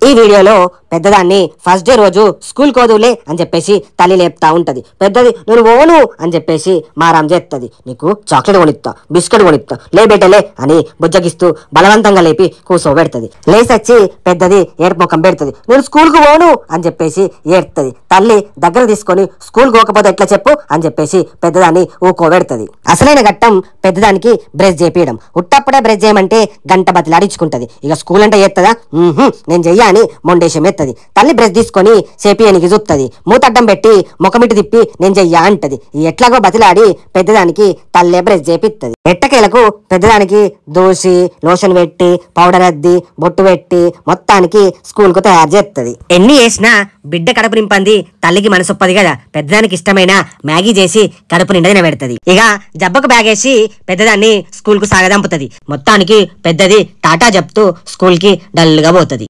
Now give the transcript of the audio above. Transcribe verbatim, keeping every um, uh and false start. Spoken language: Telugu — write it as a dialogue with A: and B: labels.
A: ఈ వీడియోలో పెద్దదాన్ని ఫస్ట్ డే రోజు స్కూల్ కోదులే అని చెప్పేసి తల్లి లేపుతా ఉంటది. పెద్దది నేను ఓను అని చెప్పేసి మారాం చేస్తుంది. నీకు చాక్లెట్ కొనిస్తా, బిస్కెట్ కొనిస్తా, లే బెట్టలే అని బుజ్జగిస్తూ బలవంతంగా లేపి కూసోబెడుతుంది. లేసొచ్చి పెద్దది ఏడుపు ముఖం పెడుతుంది. నేను స్కూల్కు పోను అని చెప్పేసి ఏడుతుంది. తల్లి దగ్గర తీసుకొని స్కూల్ పోకపోతే ఎట్లా చెప్పు అని చెప్పేసి పెద్దదాన్ని ఊకోబెడుతుంది. అసలైన ఘట్టం పెద్దదానికి బ్రష్ చేపియడం. ఉట్టప్పుడే బ్రష్ చేయమంటే గంట బతిలాడించుకుంటది. ఇక స్కూల్ అంటే చేస్తుందా, నేను చెయ్య అని మొండేశం ఎత్తది. తల్లి బ్రష్ తీసుకొని చేపియనికి చూస్తుంది. మూతడ్డం పెట్టి ముఖమిటి తిప్పి నేను చెయ్యా అంటది. ఎట్లాగో బతిలాడి పెద్దదానికి తల్లే బ్రష్ చేపిస్తుంది. ఎట్టకేలకు పెద్దదానికి దోసి లోషన్ పెట్టి పౌడర్ అద్ది బొట్టు పెట్టి మొత్తానికి స్కూల్ కు తయారు చేస్తుంది. ఎన్ని చేసినా బిడ్డ కడుపు నింపంది తల్లికి మనసొప్పది కదా. పెద్దదానికి ఇష్టమైన మ్యాగీ చేసి కడుపు నిండా తినబెడుతుంది. ఇక జబ్బకు బ్యాగ్ వేసి పెద్దదాన్ని స్కూల్ కు సాగదంపుతుంది. మొత్తానికి పెద్దది టాటా చెప్తూ స్కూల్ కి డల్ గా పోతుంది.